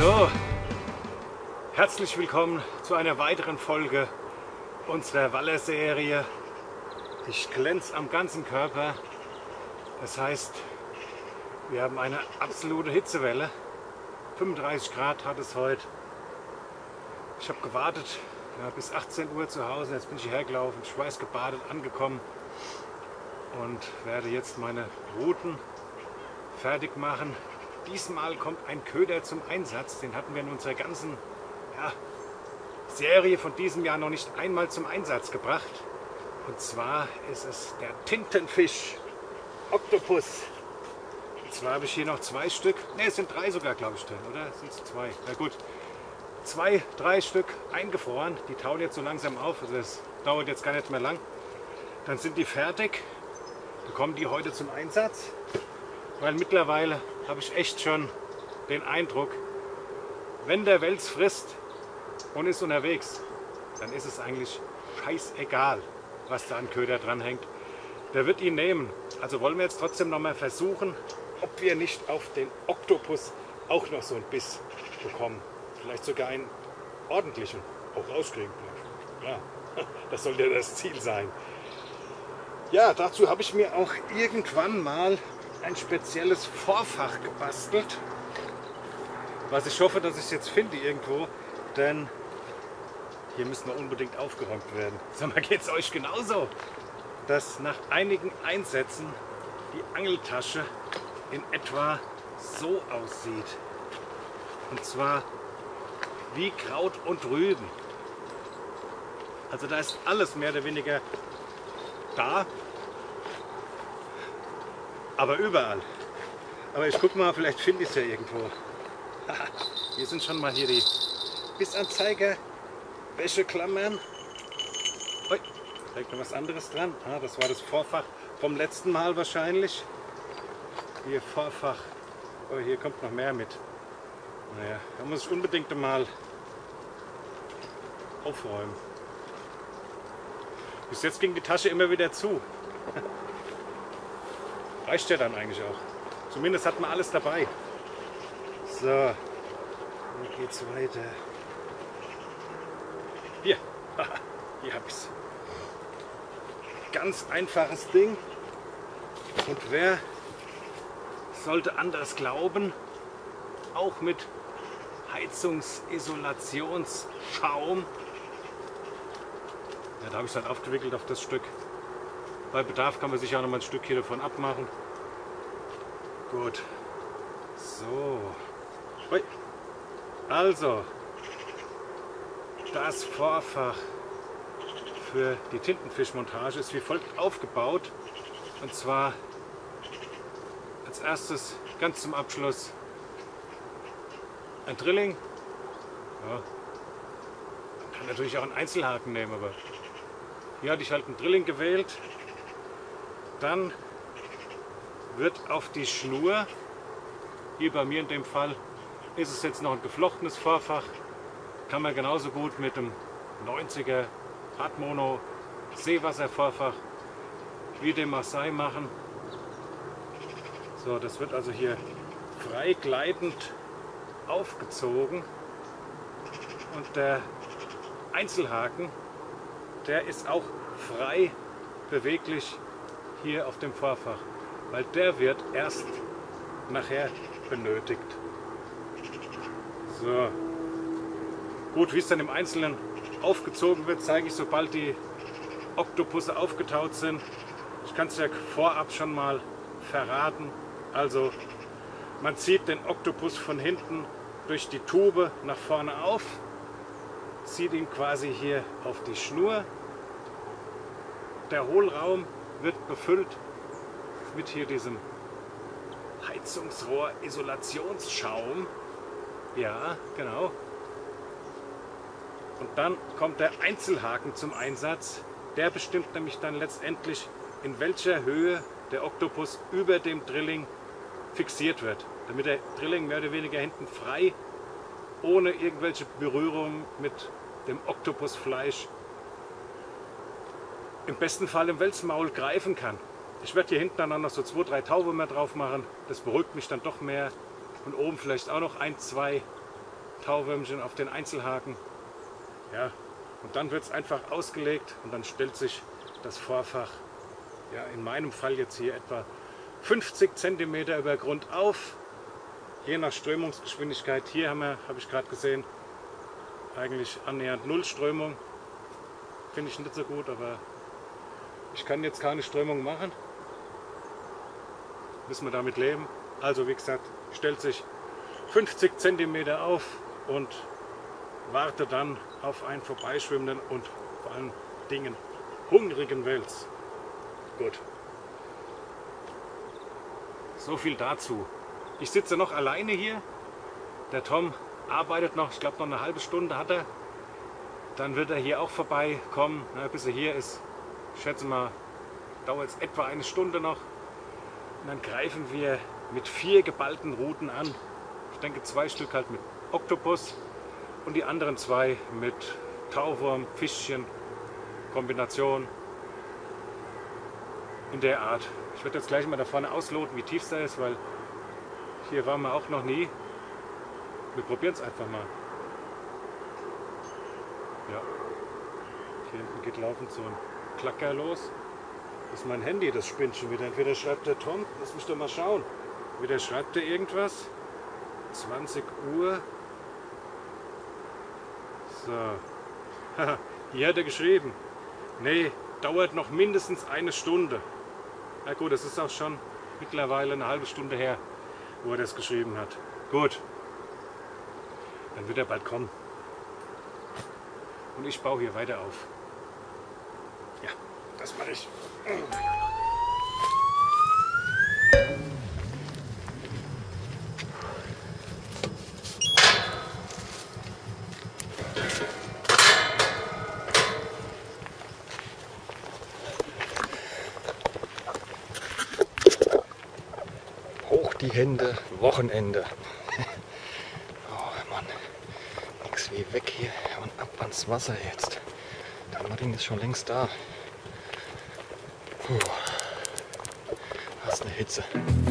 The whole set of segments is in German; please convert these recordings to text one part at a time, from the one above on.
So, herzlich willkommen zu einer weiteren Folge unserer Wallerserie. Ich glänze am ganzen Körper. Das heißt, wir haben eine absolute Hitzewelle. 35 Grad hat es heute. Ich habe gewartet bis 18 Uhr zu Hause. Jetzt bin ich hierher gelaufen, schweißgebadet angekommen und werde jetzt meine Ruten fertig machen. Diesmal kommt ein Köder zum Einsatz. Den hatten wir in unserer ganzen Serie von diesem Jahr noch nicht einmal zum Einsatz gebracht. Und zwar ist es der Tintenfisch Oktopus. Und zwar habe ich hier noch 2 Stück. Ne, es sind 3 sogar, glaube ich, drin, oder? Sind es 2? Na gut. 2, 3 Stück eingefroren. Die tauen jetzt so langsam auf. Also das dauert jetzt gar nicht mehr lang. Dann sind die fertig. Dann kommen die heute zum Einsatz. Weil mittlerweile habe ich echt schon den Eindruck, wenn der Wels frisst und ist unterwegs, dann ist es eigentlich scheißegal, was da an Köder dran hängt. Der wird ihn nehmen. Also wollen wir jetzt trotzdem noch mal versuchen, ob wir nicht auf den Oktopus auch noch so einen Biss bekommen. Vielleicht sogar einen ordentlichen auch rauskriegen. Ja, das soll ja das Ziel sein. Ja, dazu habe ich mir auch irgendwann mal ein spezielles Vorfach gebastelt, was ich hoffe, dass ich es jetzt finde irgendwo, denn hier müssen wir unbedingt aufgeräumt werden. Sag mal, geht es euch genauso, dass nach einigen Einsätzen die Angeltasche in etwa so aussieht? Und zwar wie Kraut und Rüben. Also da ist alles mehr oder weniger da, aber überall. Aber ich guck mal, vielleicht finde ich es ja irgendwo. Hier sind schon mal hier die Bissanzeiger, Wäscheklammern. Ui, da hängt noch was anderes dran. Das war das Vorfach vom letzten Mal wahrscheinlich. Hier Vorfach. Oh, hier kommt noch mehr mit. Naja, da muss ich unbedingt mal aufräumen. Bis jetzt ging die Tasche immer wieder zu. Reicht ja dann eigentlich auch. Zumindest hat man alles dabei. So, wo geht's weiter? Hier, hier habe ich es. Ganz einfaches Ding. Und wer sollte anders glauben, auch mit Heizungsisolationssaum. Ja, da habe ich es halt aufgewickelt auf das Stück. Bei Bedarf kann man sich auch noch mal ein Stück hier davon abmachen. Gut. So. Ui. Also, das Vorfach für die Tintenfischmontage ist wie folgt aufgebaut. Und zwar als erstes ganz zum Abschluss ein Drilling. Ja. Man kann natürlich auch einen Einzelhaken nehmen, aber hier hatte ich halt einen Drilling gewählt. Dann wird auf die Schnur, hier bei mir in dem Fall, ist es jetzt noch ein geflochtenes Vorfach, kann man genauso gut mit dem 90er Hartmono Seewasservorfach wie dem Maasai machen. So, das wird also hier frei gleitend aufgezogen und der Einzelhaken, der ist auch frei beweglich hier auf dem Vorfach, weil der wird erst nachher benötigt. So. Gut, wie es dann im Einzelnen aufgezogen wird, zeige ich, sobald die Oktopusse aufgetaut sind. Ich kann es ja vorab schon mal verraten. Also man zieht den Oktopus von hinten durch die Tube nach vorne auf, zieht ihn quasi hier auf die Schnur. Der Hohlraum wird befüllt mit hier diesem Heizungsrohr-Isolationsschaum. Ja, genau. Und dann kommt der Einzelhaken zum Einsatz. Der bestimmt nämlich dann letztendlich, in welcher Höhe der Oktopus über dem Drilling fixiert wird. Damit der Drilling mehr oder weniger hinten frei, ohne irgendwelche Berührung mit dem Oktopusfleisch, im besten Fall im Welsmaul greifen kann. Ich werde hier hinten dann noch so 2, 3 Tauben mehr drauf machen. Das beruhigt mich dann doch mehr. Und oben vielleicht auch noch 1, 2. Tauwürmchen auf den Einzelhaken. Ja, und dann wird es einfach ausgelegt und dann stellt sich das Vorfach, ja, in meinem Fall jetzt hier etwa 50 cm über Grund auf, je nach Strömungsgeschwindigkeit. Hier habe ich gerade gesehen, eigentlich annähernd null Strömung. Finde ich nicht so gut, aber ich kann jetzt keine Strömung machen. Müssen wir damit leben. Also wie gesagt, stellt sich 50 cm auf und warte dann auf einen vorbeischwimmenden und vor allen Dingen hungrigen Wels. Gut. So viel dazu. Ich sitze noch alleine hier. Der Tom arbeitet noch, ich glaube noch eine halbe Stunde hat er. Dann wird er hier auch vorbeikommen. Na, bis er hier ist, ich schätze mal, dauert es etwa eine Stunde noch. Und dann greifen wir mit 4 geballten Ruten an. Ich denke 2 Stück halt mit Oktopus und die anderen 2 mit Tauwurm, Fischchen, Kombination in der Art. Ich werde jetzt gleich mal da vorne ausloten, wie tief es da ist, weil hier waren wir auch noch nie. Wir probieren es einfach mal. Ja, hier hinten geht laufend so ein Klacker los. Das ist mein Handy, das spinnt schon wieder. Entweder schreibt der Tom, lass mich doch mal schauen. Entweder schreibt er irgendwas. 20 Uhr. So. Hier hat er geschrieben. Nee, dauert noch mindestens eine Stunde. Na gut, das ist auch schon mittlerweile eine halbe Stunde her, wo er das geschrieben hat. Gut. Dann wird er bald kommen. Und ich baue hier weiter auf. Ja, das mache ich. Hoch die Hände, Wochenende. Oh Mann, nix wie weg hier und ab ans Wasser jetzt. Der Martin ist schon längst da. Puh. Das ist eine Hitze.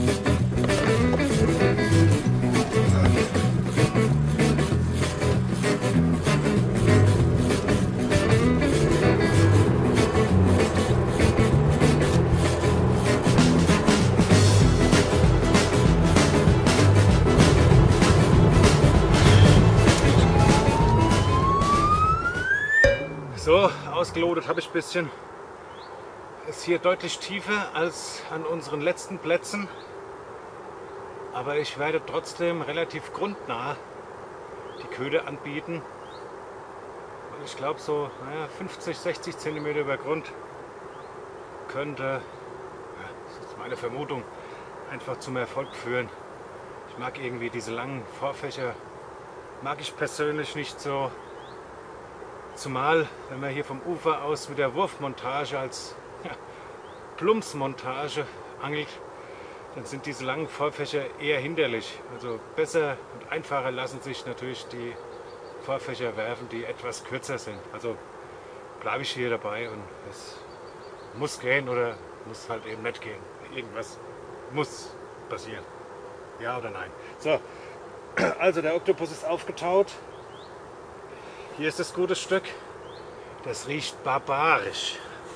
So, ausgelotet habe ich ein bisschen. Ist hier deutlich tiefer als an unseren letzten Plätzen. Aber ich werde trotzdem relativ grundnah die Köder anbieten. Weil ich glaube so 50, 60 cm über Grund könnte, das ist meine Vermutung, einfach zum Erfolg führen. Ich mag irgendwie diese langen Vorfächer, mag ich persönlich nicht so. Zumal, wenn man hier vom Ufer aus mit der Wurfmontage als Plumpsmontage angelt, dann sind diese langen Vorfächer eher hinderlich. Also besser und einfacher lassen sich natürlich die Vorfächer werfen, die etwas kürzer sind. Also bleibe ich hier dabei und es muss gehen oder muss halt eben nicht gehen. Irgendwas muss passieren. Ja oder nein? So, also der Oktopus ist aufgetaut. Hier ist das gute Stück. Das riecht barbarisch.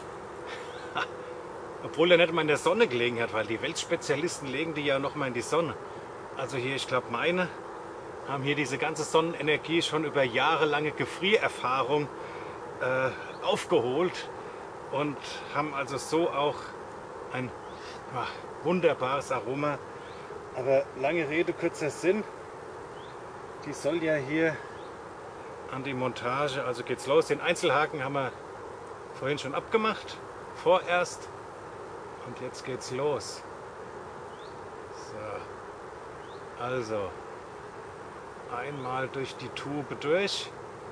Obwohl er nicht mal in der Sonne gelegen hat, weil die Weltspezialisten legen die ja noch mal in die Sonne. Also hier, ich glaube, meine haben hier diese ganze Sonnenenergie schon über jahrelange Gefriererfahrung aufgeholt und haben also so auch ein wunderbares Aroma. Aber lange Rede, kurzer Sinn. Die soll ja hier an die Montage, also geht's los. Den Einzelhaken haben wir vorhin schon abgemacht, vorerst. Und jetzt geht's los. So. Also einmal durch die Tube durch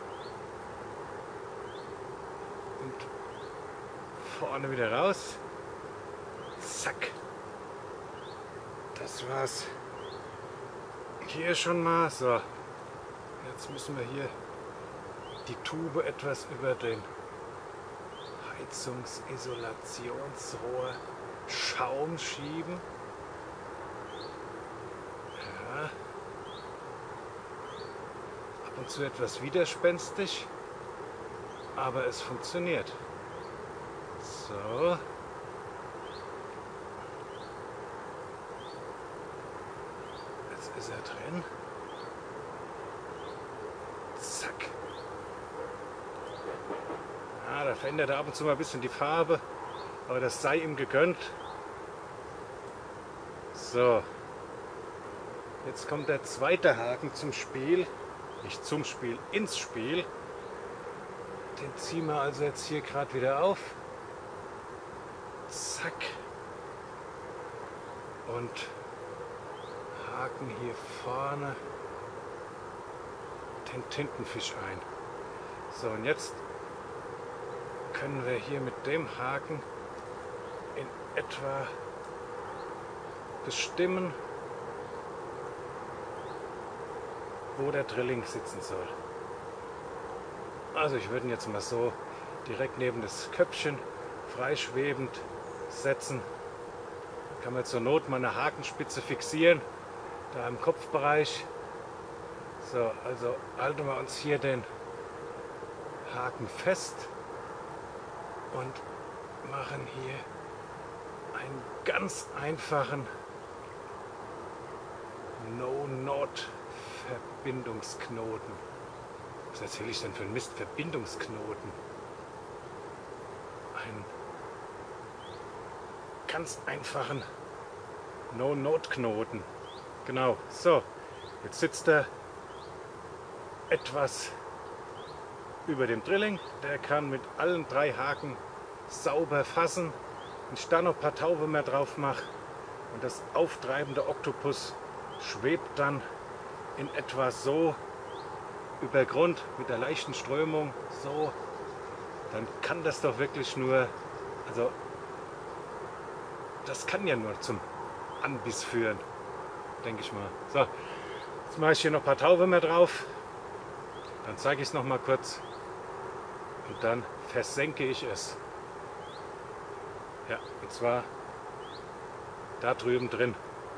und vorne wieder raus. Zack. Das war's. Hier schon mal. So. Jetzt müssen wir hier die Tube etwas über den Heizungsisolationsrohr Schaum schieben. Ja. und zu etwas widerspenstig, aber es funktioniert. So. Jetzt ist er drin. Zack. Ah, da verändert er ab und zu mal ein bisschen die Farbe, aber das sei ihm gegönnt. So. Jetzt kommt der zweite Haken zum Spiel. Nicht zum Spiel, ins Spiel. Den ziehen wir also jetzt hier gerade wieder auf. Zack. Und haken hier vorne den Tintenfisch ein. So, und jetzt können wir hier mit dem Haken in etwa bestimmen, wo der Drilling sitzen soll. Also ich würde ihn jetzt mal so direkt neben das Köpfchen freischwebend setzen. Da kann man zur Not mal eine Hakenspitze fixieren, da im Kopfbereich. So, also halten wir uns hier den Haken fest und machen hier einen ganz einfachen No-Knot-Verbindungsknoten. Was erzähle ich denn für einen Mist? Verbindungsknoten. Einen ganz einfachen No-Knot-Knoten. Genau, so. Jetzt sitzt er etwas über dem Drilling. Der kann mit allen 3 Haken sauber fassen. Wenn ich da noch ein paar Taube mehr drauf mache und das auftreibende Oktopus schwebt dann in etwa so über Grund mit der leichten Strömung, so, dann kann das doch wirklich nur, also das kann ja nur zum Anbiss führen, denke ich mal. So, jetzt mache ich hier noch ein paar Taube mehr drauf, dann zeige ich es noch mal kurz und dann versenke ich es. Ja, und zwar da drüben drin.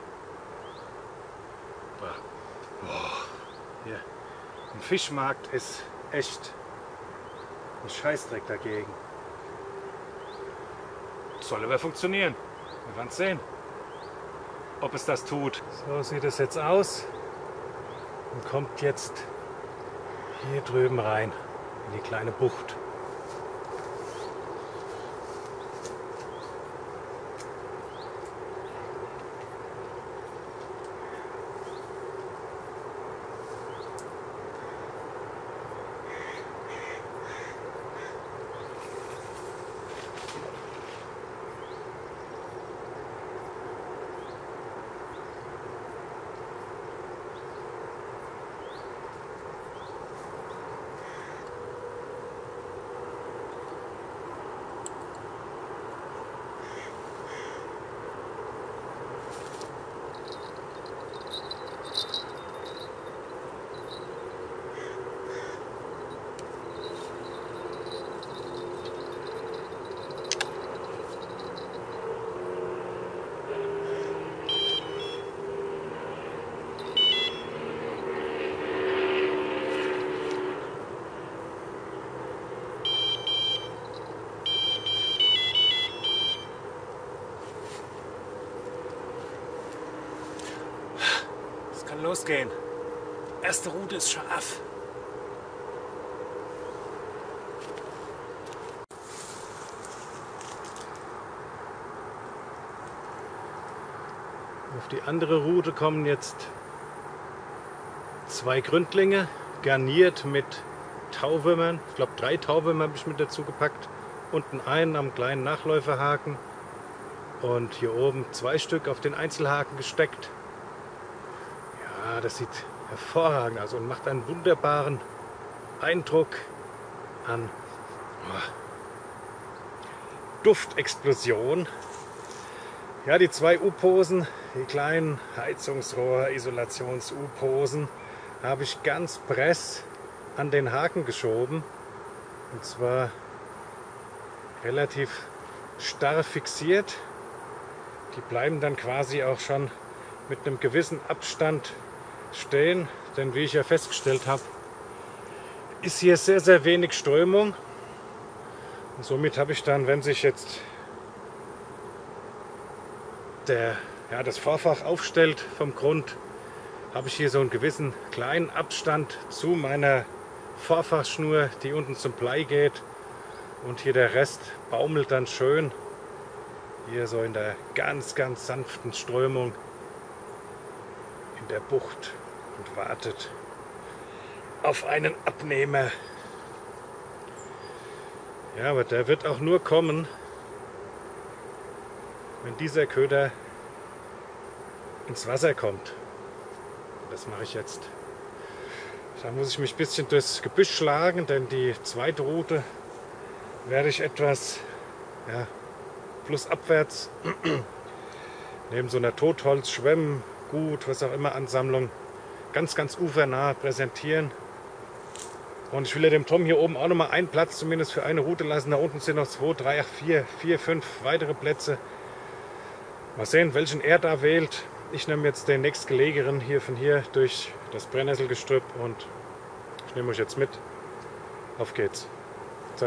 Boah, hier. Ein Fischmarkt ist echt ein Scheißdreck dagegen. Soll aber funktionieren. Wir werden sehen, ob es das tut. So sieht es jetzt aus und kommt jetzt hier drüben rein in die kleine Bucht. Kann losgehen. Erste Route ist scharf. Auf die andere Route kommen jetzt 2 Gründlinge, garniert mit Tauwürmern. Ich glaube 3 Tauwürmer habe ich mit dazu gepackt. Unten einen am kleinen Nachläuferhaken und hier oben 2 Stück auf den Einzelhaken gesteckt. Ja, das sieht hervorragend aus und macht einen wunderbaren Eindruck an Duftexplosion. Ja, die 2 U-Posen, die kleinen Heizungsrohr-Isolations-U-Posen, habe ich ganz press an den Haken geschoben. Und zwar relativ starr fixiert. Die bleiben dann quasi auch schon mit einem gewissen Abstand stehen, denn wie ich ja festgestellt habe, ist hier sehr, sehr wenig Strömung. Und somit habe ich dann, wenn sich jetzt das Vorfach aufstellt vom Grund, habe ich hier so einen gewissen kleinen Abstand zu meiner Vorfachschnur, die unten zum Blei geht. Und hier der Rest baumelt dann schön hier so in der ganz, ganz sanften Strömung in der Bucht und wartet auf einen Abnehmer. Ja, aber der wird auch nur kommen, wenn dieser Köder ins Wasser kommt. Das mache ich jetzt. Da muss ich mich ein bisschen durchs Gebüsch schlagen, denn die zweite Route werde ich etwas flussabwärts neben so einer Totholz, Schwemmgut, was auch immer Ansammlung ganz, ganz ufernah präsentieren. Und ich will ja dem Tom hier oben auch noch mal einen Platz zumindest für eine Route lassen. Da unten sind noch 2, 3, 4, 5 weitere Plätze. Mal sehen, welchen er da wählt. Ich nehme jetzt den nächstgelegenen hier von hier durch das Brennnesselgestrüpp und ich nehme euch jetzt mit. Auf geht's. Zack.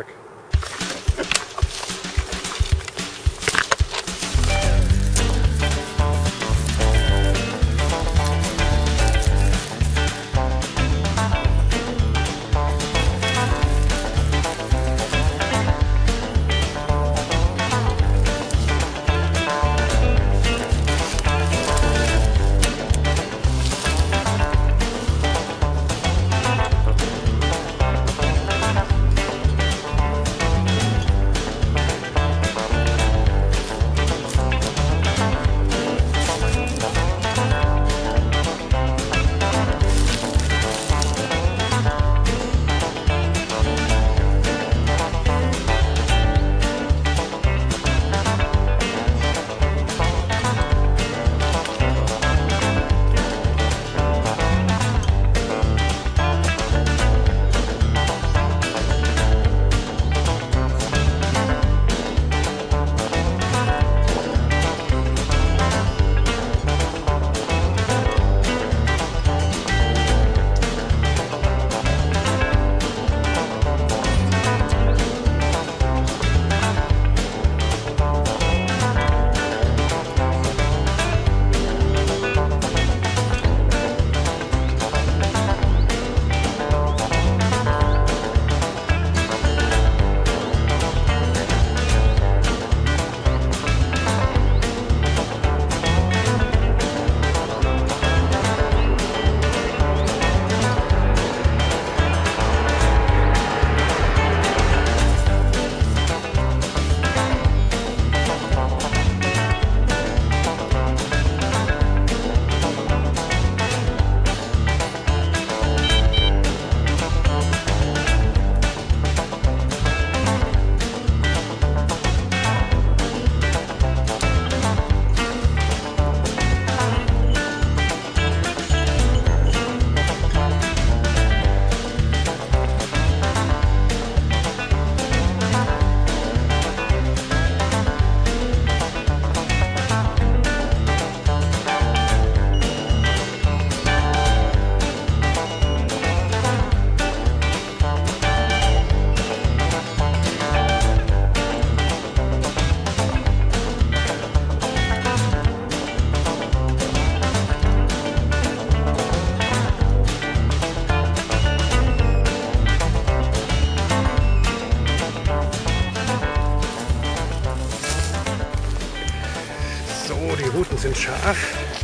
Die Routen sind scharf.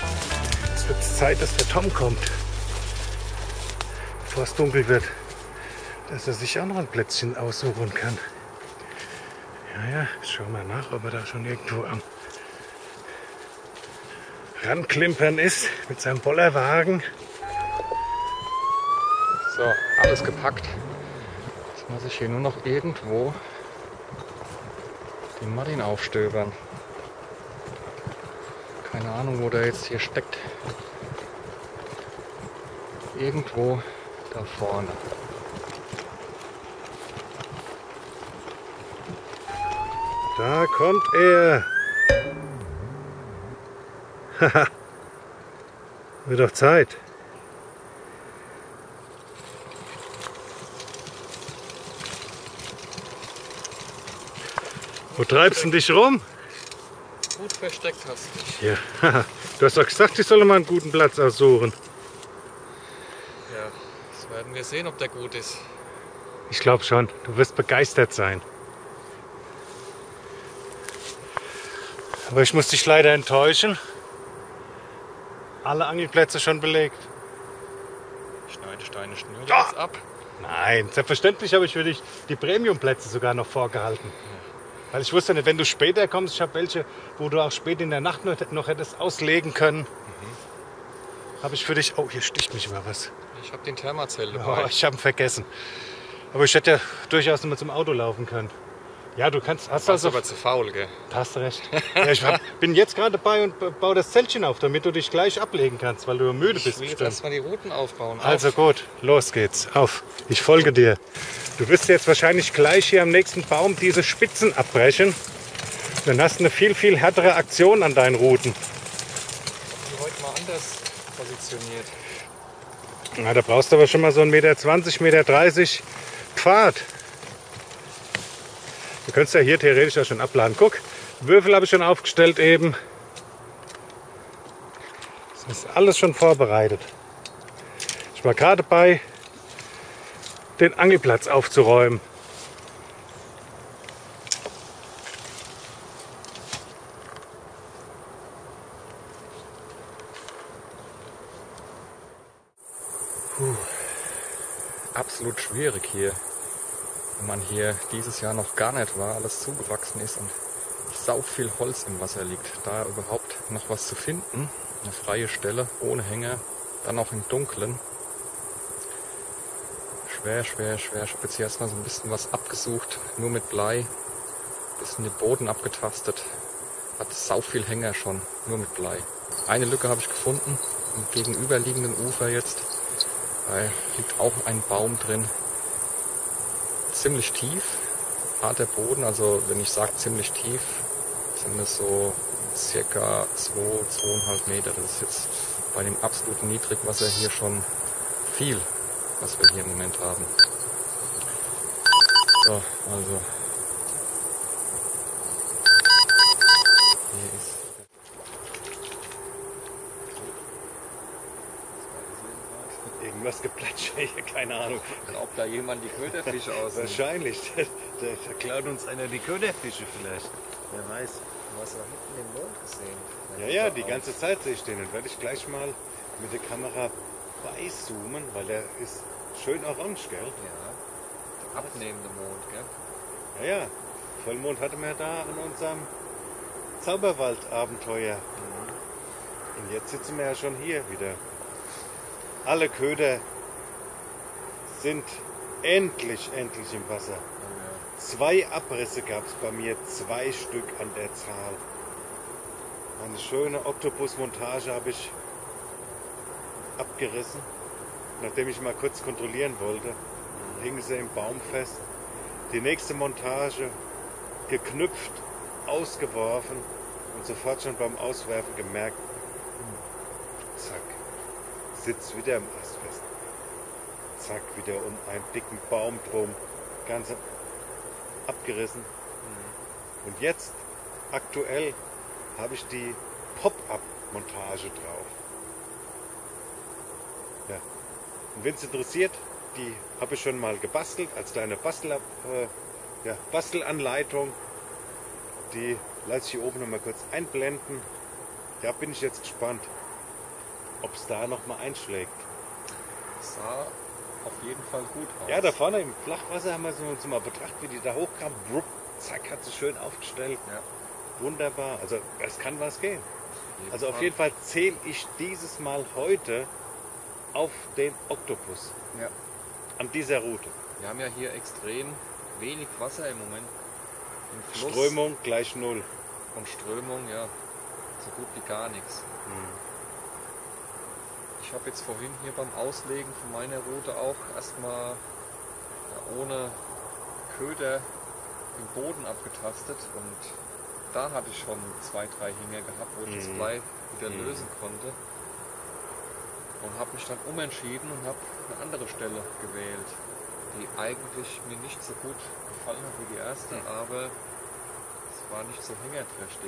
Es wird Zeit, dass der Tom kommt, bevor es dunkel wird, dass er sich auch noch ein Plätzchen aussuchen kann. Ja, schauen wir nach, ob er da schon irgendwo am Ranklimpern ist mit seinem Bollerwagen. So, alles gepackt. Jetzt muss ich hier nur noch irgendwo den Martin aufstöbern. Keine Ahnung, wo der jetzt hier steckt. Irgendwo da vorne. Da kommt er. Haha. Wird doch Zeit. Wo treibst du dich rum? Gut versteckt hast du dich. Ja, du hast doch gesagt, ich solle mal einen guten Platz aussuchen. Ja, das werden wir sehen, ob der gut ist. Ich glaube schon, du wirst begeistert sein. Aber ich muss dich leider enttäuschen. Alle Angelplätze schon belegt. Schneide deine Schnüre jetzt ab. Nein, selbstverständlich habe ich für dich die Premiumplätze sogar noch vorgehalten. Weil ich wusste nicht, wenn du später kommst, ich habe welche, wo du auch spät in der Nacht noch hättest auslegen können. Habe ich für dich... Oh, hier sticht mich immer was. Ich habe den Thermazell Oh, dabei. ich habe ihn vergessen. Aber ich hätte ja durchaus immer zum Auto laufen können. Ja, du kannst... Hast Du warst also... aber zu faul, gell? Da hast du recht. Ja, bin jetzt gerade dabei und baue das Zeltchen auf, damit du dich gleich ablegen kannst, weil du müde Ich bist. will jetzt bestimmt. erstmal die Routen aufbauen. Also gut, los geht's. Auf, ich folge dir. Du wirst jetzt wahrscheinlich gleich hier am nächsten Baum diese Spitzen abbrechen. Dann hast du eine viel, viel härtere Aktion an deinen Routen. Die heute mal anders positioniert. Na, da brauchst du aber schon mal so 1,20 Meter, 1,30 Meter Pfad. Du könntest ja hier theoretisch auch schon abladen. Guck, Würfel habe ich schon aufgestellt eben. Das ist alles schon vorbereitet. Ich war gerade dabei, den Angelplatz aufzuräumen. Absolut schwierig hier, wenn man hier dieses Jahr noch gar nicht war, alles zugewachsen ist und sau viel Holz im Wasser liegt. Da überhaupt noch was zu finden, eine freie Stelle ohne Hänger, dann auch im Dunkeln. Schwer, schwer, schwer. Ich habe jetzt hier erstmal so ein bisschen was abgesucht, nur mit Blei, bisschen den Boden abgetastet. Hat sau viel Hänger schon, nur mit Blei. Eine Lücke habe ich gefunden, am gegenüberliegenden Ufer jetzt. Da liegt auch ein Baum drin. Ziemlich tief, harter Boden, also wenn ich sage ziemlich tief, sind es so circa 2,5 Meter. Das ist jetzt bei dem absoluten Niedrigwasser hier schon viel, was wir hier im Moment haben. So, also hier ist Irgendwas geplatscht hier, keine Ahnung. Glaubt da jemand die Köderfische aus? Wahrscheinlich. Da klaut uns einer die Köderfische vielleicht. Wer weiß. Du hast da hinten den Mond gesehen. Ja, ja, die ganze Zeit sehe ich den. Und werde ich gleich mal mit der Kamera beizoomen, weil der ist schön orange, gell? Ja, der abnehmende Mond, gell? Ja, ja. Vollmond hatten wir da an unserem Zauberwald-Abenteuer. Und jetzt sitzen wir ja schon hier wieder. Alle Köder sind endlich im Wasser. 2 Abrisse gab es bei mir, 2 Stück an der Zahl. Eine schöne Oktopusmontage habe ich abgerissen, nachdem ich mal kurz kontrollieren wollte. Hingen sie im Baum fest. Die nächste Montage geknüpft, ausgeworfen und sofort schon beim Auswerfen gemerkt, zack, sitzt wieder im Ast fest. Zack, wieder um einen dicken Baum drum, ganz abgerissen. Und jetzt, aktuell, habe ich die Pop-Up-Montage drauf. Ja. Und wenn es interessiert, die habe ich schon mal gebastelt als kleine Bastelanleitung. Die lasse ich hier oben noch mal kurz einblenden. Da bin ich jetzt gespannt, ob es da noch mal einschlägt. Sah auf jeden Fall gut aus. Ja, da vorne im Flachwasser haben wir uns mal betrachtet, wie die da hochkam. Brupp, zack, hat sie schön aufgestellt. Ja. Wunderbar. Also es kann was gehen. Also auf jeden Fall zähle ich dieses Mal heute auf den Oktopus. Ja. An dieser Route. Wir haben ja hier extrem wenig Wasser im Moment im Fluss. Strömung gleich 0. Und Strömung, ja, so gut wie gar nichts. Ich habe jetzt vorhin hier beim Auslegen von meiner Route auch erstmal ohne Köder den Boden abgetastet und da hatte ich schon 2, 3 Hänger gehabt, wo ich das Blei wieder lösen konnte und habe mich dann umentschieden und habe eine andere Stelle gewählt, die eigentlich mir nicht so gut gefallen hat wie die erste, aber war nicht so hängerträchtig.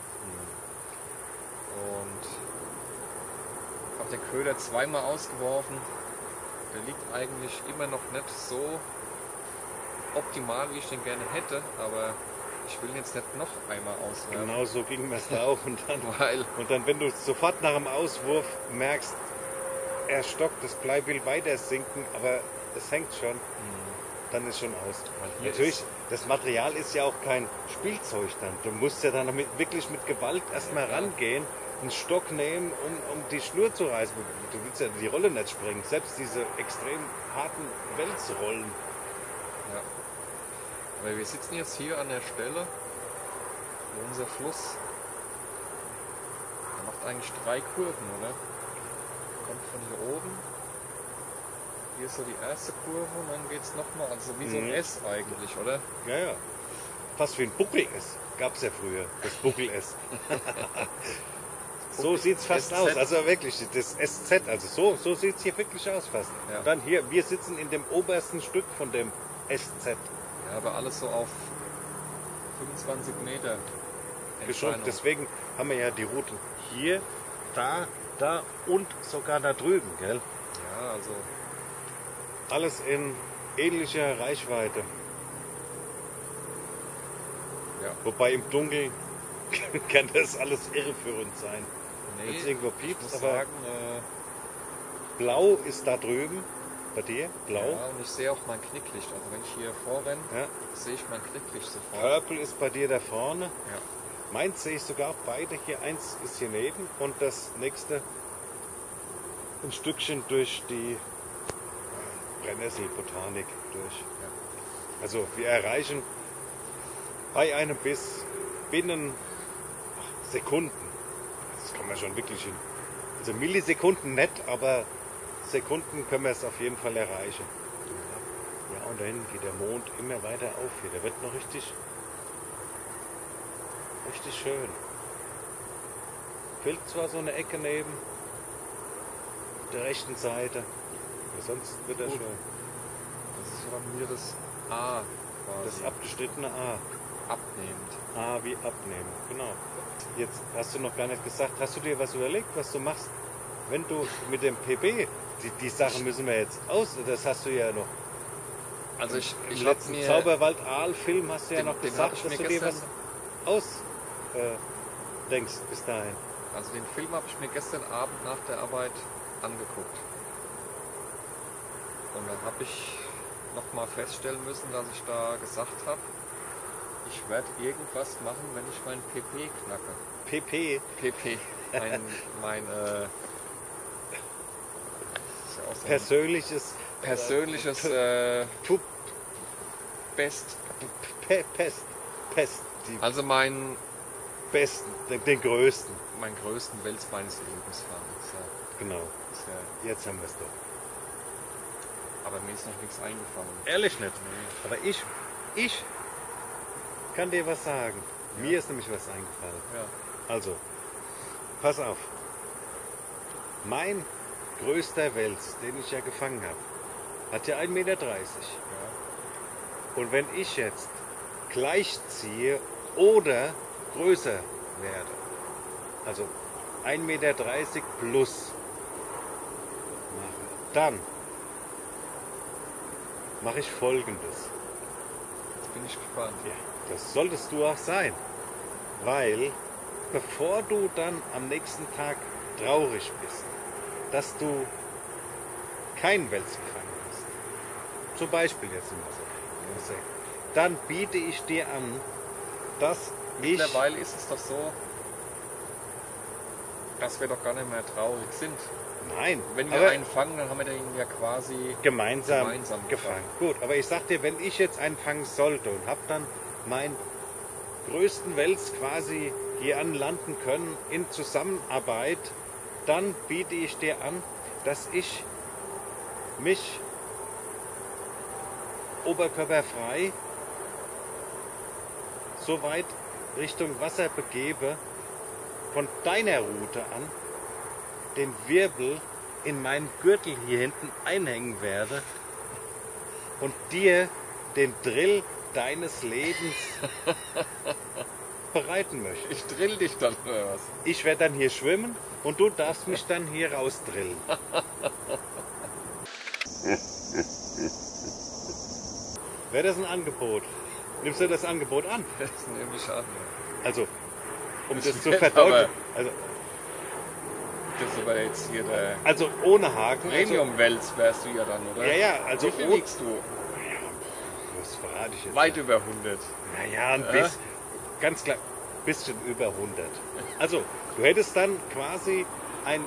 Und habe den Köder zweimal ausgeworfen. Der liegt eigentlich immer noch nicht so optimal, wie ich den gerne hätte, aber ich will ihn jetzt nicht noch einmal auswerfen. Genau so ging mir es da auch. Und Weil dann, wenn du sofort nach dem Auswurf merkst, er stockt, das Blei will weiter sinken, aber es hängt schon, dann ist schon aus. hier Natürlich, ist- das Material ist ja auch kein Spielzeug dann. Du musst ja dann wirklich mit Gewalt erstmal klar. rangehen, einen Stock nehmen, um die Schnur zu reißen. Du willst ja die Rolle nicht sprengen, selbst diese extrem harten Wälzrollen. Ja. Aber wir sitzen jetzt hier an der Stelle, wo unser Fluss, der macht eigentlich 3 Kurven, oder? Kommt von hier oben. Hier ist so die erste Kurve und dann geht es nochmal, also wie so ein S eigentlich, oder? Ja, ja. Fast wie ein Buckel-S. Gab es ja früher, das Buckel-S. So sieht es fast SZ. aus. Also wirklich, das SZ. Also so sieht es hier wirklich aus fast. Ja. Und dann hier, wir sitzen in dem obersten Stück von dem SZ. Ja, aber alles so auf 25 Meter Geschoben. Entfernung. Deswegen haben wir ja die Routen hier, da und sogar da drüben. Gell? Ja, also Alles in ähnlicher Reichweite. ja. Wobei im Dunkeln kann das alles irreführend sein. Nee, Wenn's irgendwo ich piepst, muss aber- sagen, Blau ist da drüben. Bei dir? Blau? ja, und ich sehe auch mein Knicklicht. Also wenn ich hier vorrenne, Ja. sehe ich mein Knicklicht sofort. Purple ist bei dir da vorne. Ja. Meins sehe ich sogar auch beide hier. Eins ist hier neben und das nächste ein Stückchen durch die Brennnesselbotanik durch. Ja. Also wir erreichen bei einem Biss binnen Sekunden. Das kann man schon wirklich in. Also Millisekunden nicht, aber Sekunden können wir es auf jeden Fall erreichen. Ja, und dahin geht der Mond immer weiter auf hier. Der wird noch richtig schön. Fehlt zwar so eine Ecke neben der rechten Seite, aber sonst wird er Gut. schön. Das ist ja dann wieder das A quasi. Das abgeschnittene A. abnehmend. A wie abnehmen, genau. Jetzt hast du noch gar nicht gesagt, hast du dir was überlegt, was du machst, wenn du mit dem PB, die Sachen müssen wir jetzt aus, das hast du ja noch. Also ich Im habe letzten mir Zauberwald-Aal-Film hast du ja Den- noch den gesagt, hab ich dass mir du dir was gestern- aus denkst bis dahin. Also den Film habe ich mir gestern Abend nach der Arbeit angeguckt. Und dann habe ich nochmal feststellen müssen, dass ich da gesagt habe, ich werde irgendwas machen, wenn ich mein PP knacke. PP, PP, mein ist ja auch so ein persönliches persönliches Pup, Best. Pest, die Also mein besten, den größten. größten Wels meines Lebens war. Genau, Ist ja, jetzt haben wir es doch. aber mir ist noch nichts eingefallen. Ehrlich nicht. Nee. Aber ich kann dir was sagen. Mir ist nämlich was eingefallen. Ja. Also, pass auf. Mein größter Wels, den ich ja gefangen habe, hat ja 1,30 Meter. Ja. Und wenn ich jetzt gleich ziehe oder größer werde, also 1,30 Meter plus mache, dann mache ich Folgendes. Jetzt bin ich gespannt. Ja, das solltest du auch sein, weil bevor du dann am nächsten Tag traurig bist, dass du keinen Wels gefangen hast, zum Beispiel jetzt im Wasser, dann biete ich dir an, dass ich... Mittlerweile ist es doch so, dass wir doch gar nicht mehr traurig sind. Nein, Wenn wir aber einen fangen, dann haben wir den ja quasi gemeinsam gemeinsam gefangen. gefangen. Gut, aber ich sag dir, wenn ich jetzt einen fangen sollte und habe dann meinen größten Wels quasi hier anlanden können in Zusammenarbeit, dann biete ich dir an, dass ich mich oberkörperfrei so weit Richtung Wasser begebe, von deiner Route an, den Wirbel in meinen Gürtel hier hinten einhängen werde und dir den Drill deines Lebens bereiten möchte. Ich drill dich dann oder was? Ich werde dann hier schwimmen und du darfst mich dann hier rausdrillen. Wäre das ein Angebot? Nimmst du das Angebot an? Das nehme ich an. Also, um das zu wird verdeutlichen. Das ist aber jetzt hier der Also ohne Haken. Premium-Wels wärst du ja dann, oder? Ja, ja, also Wie viel oh- wiegst du? Das verrate ich jetzt. Weit über 100. Naja, ein bisschen, ganz klar, bisschen über 100. Also, du hättest dann quasi ein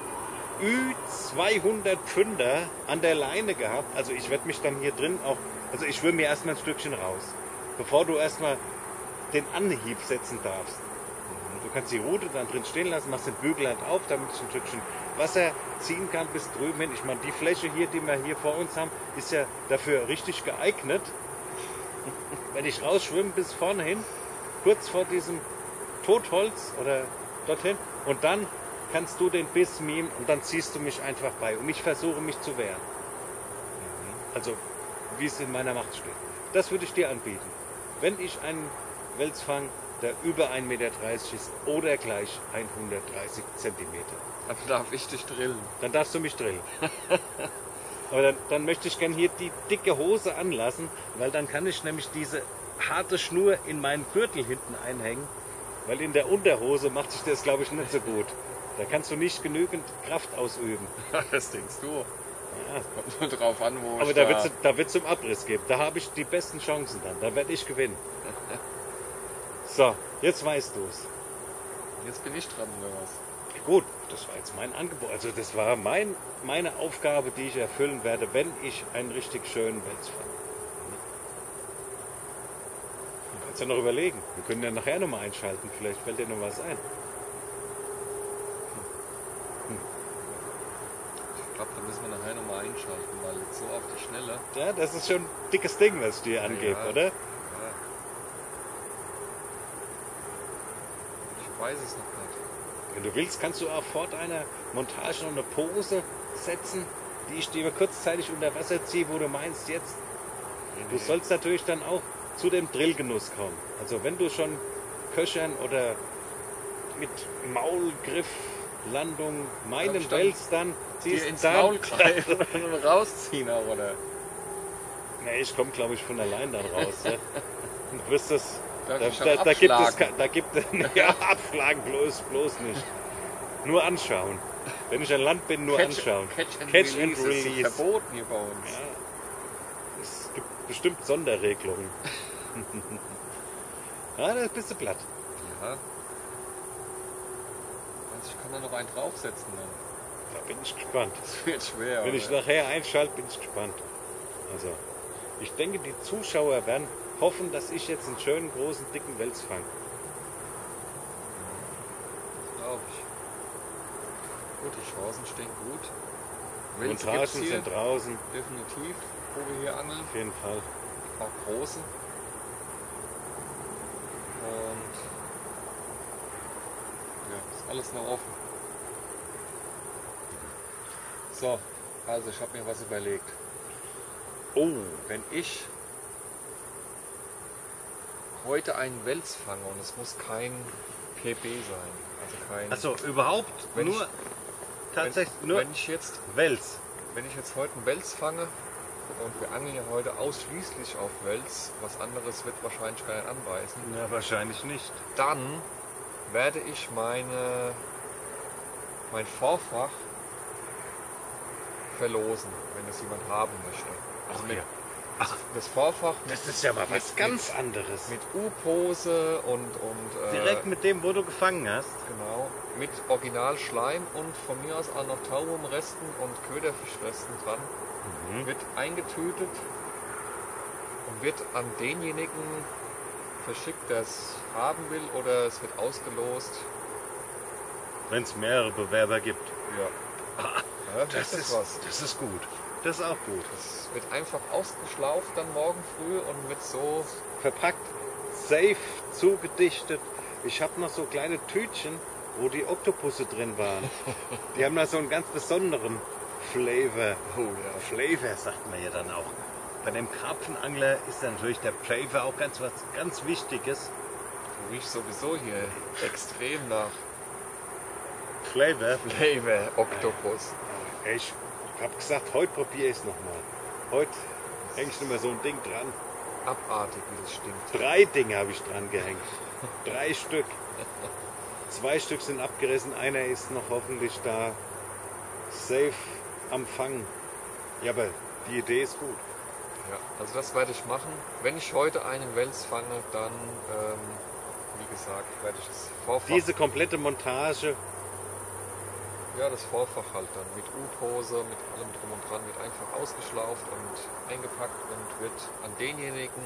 Ü200 Pfünder an der Leine gehabt. Also ich werde mich dann hier drin auch, also ich schwimme mir erstmal ein Stückchen raus, bevor du erstmal den Anhieb setzen darfst. Du kannst die Rute dann drin stehen lassen, machst den Bügel halt auf, damit ich ein Stückchen Wasser ziehen kann bis drüben hin. Ich meine, die Fläche hier, die wir hier vor uns haben, ist ja dafür richtig geeignet. Wenn ich rausschwimme bis vorne hin, kurz vor diesem Totholz oder dorthin, und dann kannst du den Biss mimen und dann ziehst du mich einfach bei und ich versuche mich zu wehren. Also, wie es in meiner Macht steht. Das würde ich dir anbieten. Wenn ich einen Wels fange, der über 1,30 Meter ist oder gleich 130 Zentimeter, Dann darf ich dich drillen. dann darfst du mich drillen. Aber dann möchte ich gern hier die dicke Hose anlassen, weil dann kann ich nämlich diese harte Schnur in meinen Gürtel hinten einhängen, weil in der Unterhose macht sich das, glaube ich, nicht so gut. Da kannst du nicht genügend Kraft ausüben. Das denkst du. Ja. Kommt nur drauf an, wo Aber ich da wird es zum Abriss geben. Da habe ich die besten Chancen dann. Da werde ich gewinnen. So, jetzt weißt du es. Jetzt bin ich dran, oder was? Gut, das war jetzt mein Angebot. Also das war meine Aufgabe, die ich erfüllen werde, wenn ich einen richtig schönen Wels fange. Du kannst ja noch überlegen. Wir können ja nachher nochmal einschalten. Vielleicht fällt dir noch was ein. Ich glaube, da müssen wir nachher nochmal einschalten, weil jetzt so auf die Schnelle. Ja, das ist schon ein dickes Ding, was ich dir angebe, Ja. oder? Ja. Ich weiß es noch nicht. Wenn du willst, kannst du auch vor deiner Montage noch eine Pose setzen, die ich dir kurzzeitig unter Wasser ziehe, wo du meinst, jetzt. Du sollst natürlich dann auch zu dem Drillgenuss kommen. Also wenn du schon Köchern oder mit Maulgrifflandung meinen Darf ich dann Wels dann Dir ziehst, ins dann, Maul greifen und rausziehen auch, oder? Nee, ich komme, glaube ich, von allein dann raus. Ja. Du wirst das. Darf ich Da, auch da gibt es abschlagen? da gibt es ja, abschlagen bloß nicht. Nur anschauen. Wenn ich an Land bin, nur anschauen. Catch and Catch Release and ist Release. verboten hier bei uns. Ja, es gibt bestimmt Sonderregelungen. Ja, da bist du platt. Ja. Also ich kann da noch einen draufsetzen dann. Da bin ich gespannt. Das wird schwer. Wenn ich oder? nachher einschalte, bin ich gespannt. Also, ich denke, die Zuschauer werden hoffen, dass ich jetzt einen schönen, großen, dicken Wels fange. Glaube ich. Gut, die Chancen stehen gut. Wels gibt's Montagen hier sind draußen, definitiv, wo wir hier angeln. auf jeden Fall. Auch große. Und ja, ist alles noch offen. So, also ich habe mir was überlegt. Oh, Wenn ich heute einen Wels fange und es muss kein PB sein, also kein. also überhaupt Wenn nur, tatsächlich nur Wenn ich jetzt Wels. heute einen Wels fange und wir angeln ja heute ausschließlich auf Wels, was anderes wird wahrscheinlich gar nicht anbeißen, Ja, wahrscheinlich nicht. dann werde ich mein Vorfach verlosen, wenn es jemand haben möchte. Also mit, das Vorfach mit, Das ist ja mal was mit- ganz anderes. mit U-Pose und Direkt mit dem, wo du gefangen hast. genau, mit Originalschleim und von mir aus auch noch Taubumresten und Köderfischresten dran. Wird eingetütet und wird an denjenigen verschickt, der es haben will, oder es wird ausgelost. Wenn es mehrere Bewerber gibt. Ja. Ja, das ist was. Das ist gut. Das ist auch gut. Es wird einfach ausgeschlauft dann morgen früh und wird so. Verpackt, safe, zugedichtet. Ich habe noch so kleine Tütchen, wo die Oktopusse drin waren. Die haben da so einen ganz besonderen Flavor. Oh ja. Flavor sagt man ja dann auch. Bei dem Karpfenangler ist dann natürlich der Flavor auch ganz was ganz Wichtiges. riecht sowieso hier extrem nach Flavor. Flavor Oktopus. Ich habe gesagt, heute probiere ich es nochmal. Heute hänge ich nicht mehr so ein Ding dran. Abartig, wie das stinkt. 3 Dinge habe ich dran gehängt. 3 Stück. 2 Stück sind abgerissen, einer ist noch hoffentlich da. Safe am Fangen. Ja, aber die Idee ist gut. Ja, also das werde ich machen. Wenn ich heute einen Wels fange, dann, wie gesagt, werde ich das Vorfach... Diese komplette Montage, Ja, das Vorfach halt dann mit U-Pose, mit allem drum und dran, wird einfach ausgeschlauft und eingepackt und wird an denjenigen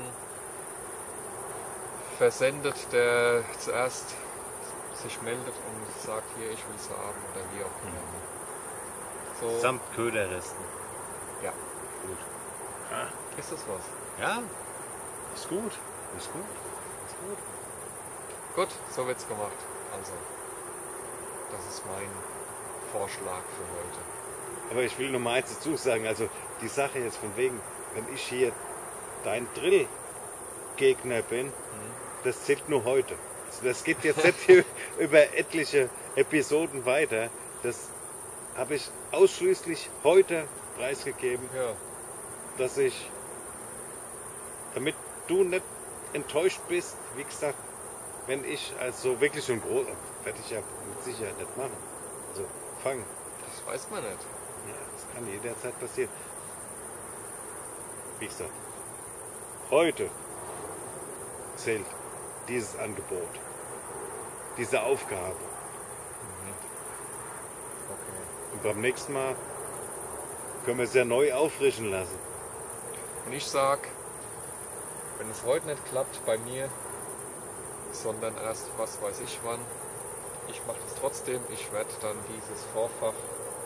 versendet, der zuerst sich meldet und sagt, hier, ich will es haben oder wie auch immer. So, samt Köderresten. ja. Gut. Ja. Ist das was? Ja, ist gut. Ist gut. Ist gut. Gut, so wird's gemacht. Also, das ist mein Vorschlag für heute. Aber ich will noch mal eins dazu sagen, also die Sache jetzt von wegen, wenn ich hier dein Drill-Gegner bin, das zählt nur heute. Das geht jetzt nicht hier über etliche Episoden weiter. Das habe ich ausschließlich heute preisgegeben, Ja, dass ich, damit du nicht enttäuscht bist, wie gesagt, wenn ich also wirklich schon groß, werde ich ja mit Sicherheit nicht machen. Also fangen. das weiß man nicht. Ja, das kann jederzeit passieren. Wie gesagt, heute zählt dieses Angebot, diese Aufgabe. Okay. Und beim nächsten Mal können wir es ja neu auffrischen lassen. Und ich sag, wenn es heute nicht klappt bei mir, sondern erst was weiß ich wann, ich mache das trotzdem, ich werde dann dieses Vorfach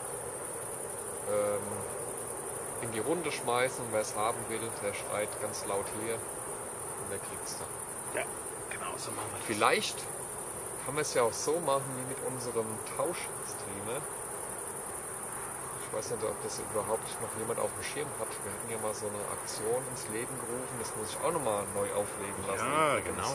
in die Runde schmeißen und wer es haben will, der schreit ganz laut hier und der kriegt es dann. Ja, genau so machen wir das. Vielleicht kann man es ja auch so machen wie mit unserem Tauschstreamer. Ich weiß nicht, ob das überhaupt noch jemand auf dem Schirm hat. Wir hatten ja mal so eine Aktion ins Leben gerufen, das muss ich auch nochmal neu auflegen lassen. Ja, übrigens. genau.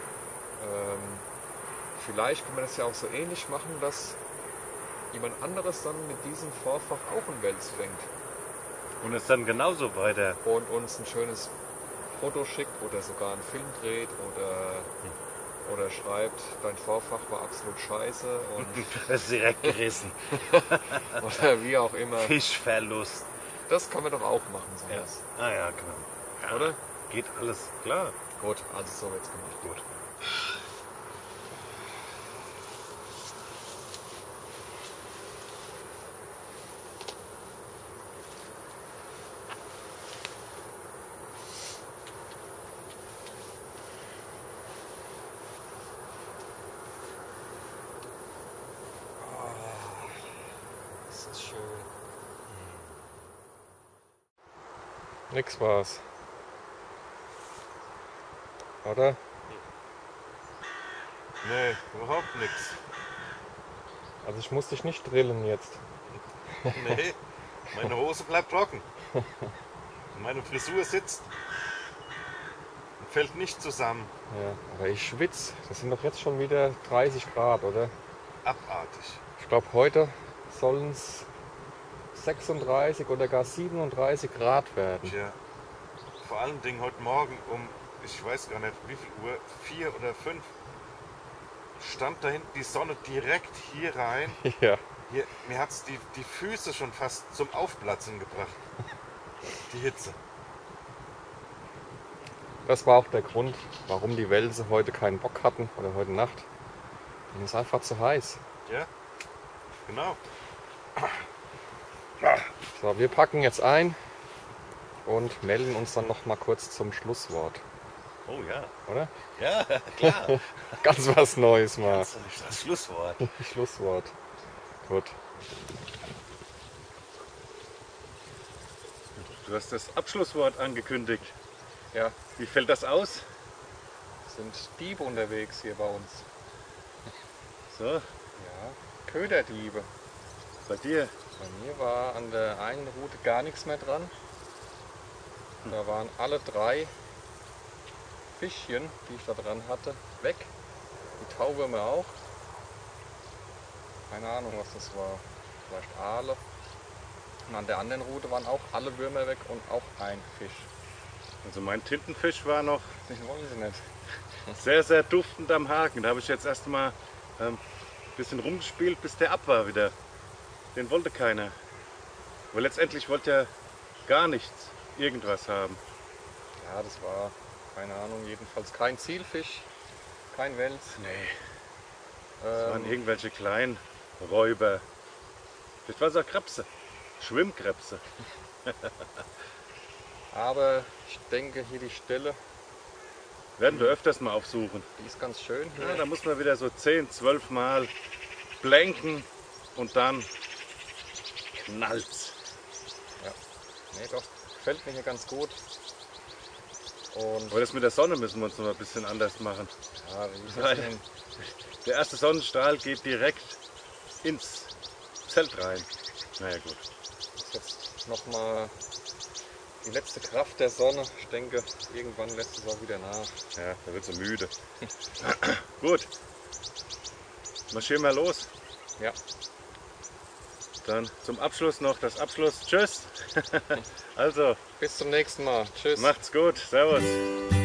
Vielleicht kann man das ja auch so ähnlich machen, dass jemand anderes dann mit diesem Vorfach auch einen Wels fängt Und es dann genauso weiter. und uns ein schönes Foto schickt oder sogar einen Film dreht oder schreibt, dein Vorfach war absolut scheiße und Das ist direkt gerissen. oder wie auch immer. Fischverlust. Das kann man doch auch machen, sowas. Ah ja, genau. Ja, Oder? geht alles klar. Gut, also so wird's gemacht. Gut. Das ist schön. Nix war's. Oder? Nee, überhaupt nichts. Also ich muss dich nicht drillen jetzt. Nee, meine Hose bleibt trocken. Und meine Frisur sitzt und fällt nicht zusammen. Ja, aber ich schwitze. Das sind doch jetzt schon wieder 30 Grad, oder? Abartig. Ich glaube, heute sollen es 36 oder gar 37 Grad werden. Tja, vor allen Dingen heute Morgen ich weiß gar nicht wie viel Uhr, 4 oder 5, stand da hinten die Sonne direkt hier rein. Ja, Hier, mir hat es die Füße schon fast zum Aufplatzen gebracht. Die Hitze. das war auch der Grund, warum die Welse heute keinen Bock hatten oder heute Nacht. Ihnen ist einfach zu heiß. Ja, genau. So, wir packen jetzt ein und melden uns dann noch mal kurz zum Schlusswort, Oh ja. oder? Ja, klar. Ganz was Neues mal. Das ist nicht das Schlusswort. Schlusswort. Gut. Du hast das Abschlusswort angekündigt. Ja, Wie fällt das aus? sind Diebe unterwegs hier bei uns. So, Ja, Köderdiebe. bei dir. Bei mir war an der einen Route gar nichts mehr dran. Da waren alle 3 Fischchen, die ich da dran hatte, weg. Die Tauwürmer auch. Keine Ahnung, was das war. Vielleicht Aale. Und an der anderen Route waren auch alle Würmer weg und auch ein Fisch. Also mein Tintenfisch war noch Den wollen sie nicht. sehr, sehr duftend am Haken. Da habe ich jetzt erstmal ein bisschen rumgespielt, bis der ab war wieder. Den wollte keiner. Aber letztendlich wollte er gar nichts, irgendwas haben. Ja, das war, keine Ahnung, jedenfalls kein Zielfisch, kein Wels. Nee, das waren irgendwelche kleinen Räuber. Vielleicht war es auch Krebse, Schwimmkrebse. Aber ich denke, hier die Stelle, Werden wir öfters mal aufsuchen. die ist ganz schön hier. Ja, da muss man wieder so 10, 12 Mal blenken und dann knallt's. Ja. Nee, doch, gefällt mir hier ganz gut. Und Aber das mit der Sonne müssen wir uns noch mal ein bisschen anders machen. ja, wie ist Weil- das denn? Der erste Sonnenstrahl geht direkt ins Zelt rein. Naja gut. Ist jetzt nochmal die letzte Kraft der Sonne. Ich denke, irgendwann lässt es auch wieder nach. Ja, da wird so müde. Gut. Marschieren wir los. Ja, Dann zum Abschluss noch das Abschluss. Tschüss. Also, bis zum nächsten Mal. Tschüss. macht's gut. Servus.